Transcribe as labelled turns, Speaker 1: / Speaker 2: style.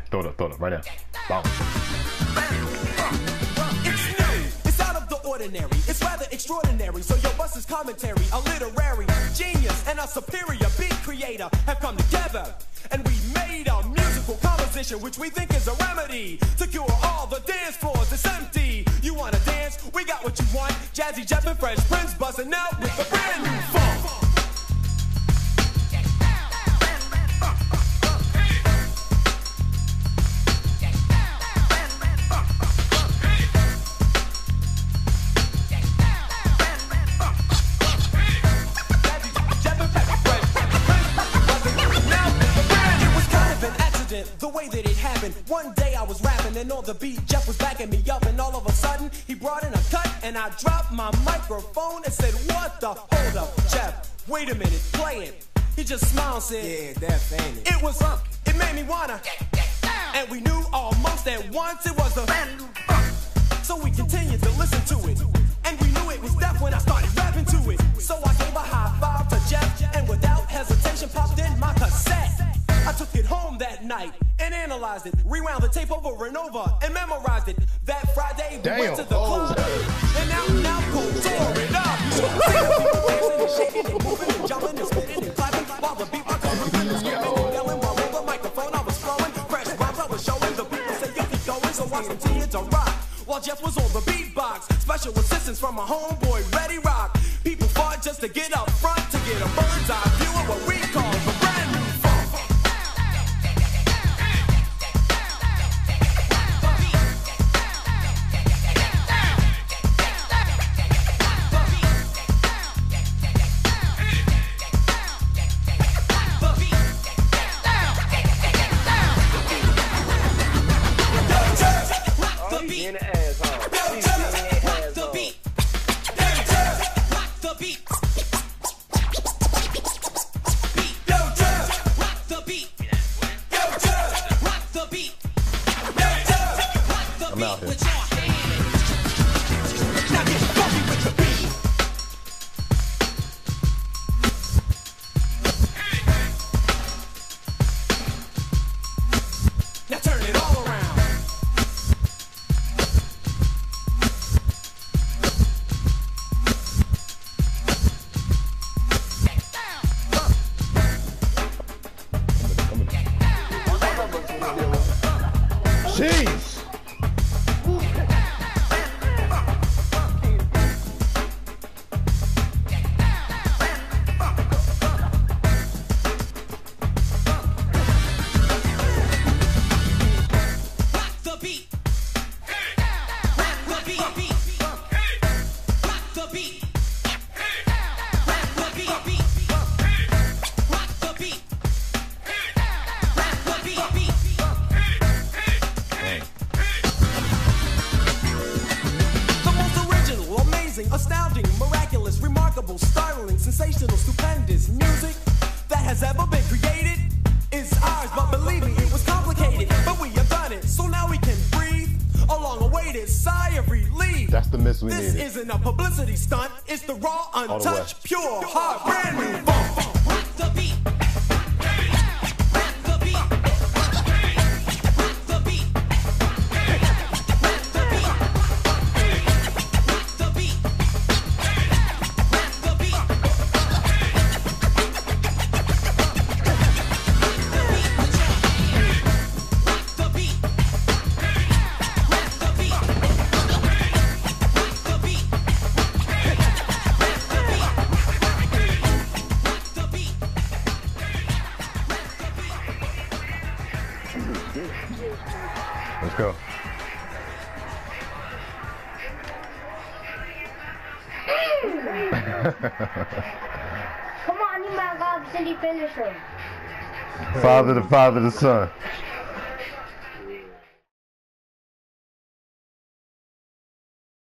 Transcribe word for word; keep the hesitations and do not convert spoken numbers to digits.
Speaker 1: Throw it up, throw it up, right now. Boom.
Speaker 2: It's new, it's out of the ordinary, it's rather extraordinary. So your Buster's commentary, a literary genius and a superior beat creator have come together. And we made a musical composition which we think is a remedy to cure all the dance floors that's empty. You wanna dance? We got what you want. Jazzy Jeff and Fresh Prince buzzing out with a brand new funk. The way that it happened, one day I was rapping and on the beat Jeff was backing me up, and all of a sudden he brought in a cut and I dropped my microphone and said, what the, hold up, Jeff, wait a minute, play it. He just smiled and said, yeah, that's ain't it. It was up, it made me wanna get, get down. And we knew almost at once it was the brand new funk. So we continued to listen to it, and we knew it was deaf when I started rapping to it. So I gave a high five to Jeff and without hesitation popped in my cassette. I took it home that night and analyzed it, rewound the tape over and over and memorized it. That Friday we
Speaker 1: Damn.
Speaker 2: went to the
Speaker 1: Oh.
Speaker 2: club and now now go tore it up. You know, people dancing and shaking and moving and jumping and spitting and clapping while the beat was going and screaming and yelling while on the microphone I was flowing. Fresh rhymes I was showing. The people say you keep going, so I continued to rock while Jeff was on the beatbox. Special assistance from my homeboy Ready Rock. People fought just to get up front to get a bird's eye view of what we call the brand new funk.
Speaker 3: In the asshole. Rock the beat. Rock the beat. Beat. Rock the beat. Rock the beat. Rock the
Speaker 1: I'm out
Speaker 3: beat
Speaker 1: here.
Speaker 3: with your hands. Now get funky with the beat.
Speaker 2: Now turn it all around.
Speaker 1: Jeez.
Speaker 3: Rock the beat. Rock the beat. Rock the beat. Rock the beat. Rock the beat. Rock the beat.
Speaker 2: The most original, amazing, astounding, miraculous, remarkable, startling, sensational, stupendous music that has ever been created is ours. But believe me, it was complicated, but we have done it. So now we can breathe a long-awaited sigh of relief.
Speaker 1: That's the miss we
Speaker 2: This
Speaker 1: needed.
Speaker 2: isn't a publicity stunt. It's the raw,
Speaker 1: the way.
Speaker 2: untouched, pure, hard, brand new funk.
Speaker 3: Rock the beat. Rock the beat. Rock the beat. Rock the beat. Rock the beat. Rock the beat. Rock the beat.
Speaker 1: Let's go.
Speaker 4: Come on, you might go to the finisher.
Speaker 1: Father, the Father, the Son.